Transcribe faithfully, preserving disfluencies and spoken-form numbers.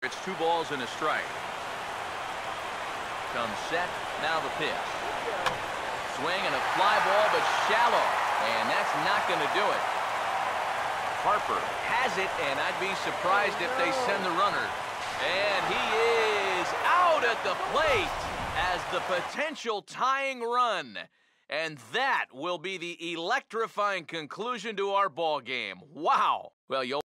It's two balls and a strike. Comes set, now the pitch. Swing and a fly ball, but shallow. And that's not going to do it. Harper has it, and I'd be surprised if they send the runner. And he is out at the plate as the potential tying run. And that will be the electrifying conclusion to our ball game. Wow. Well, you'll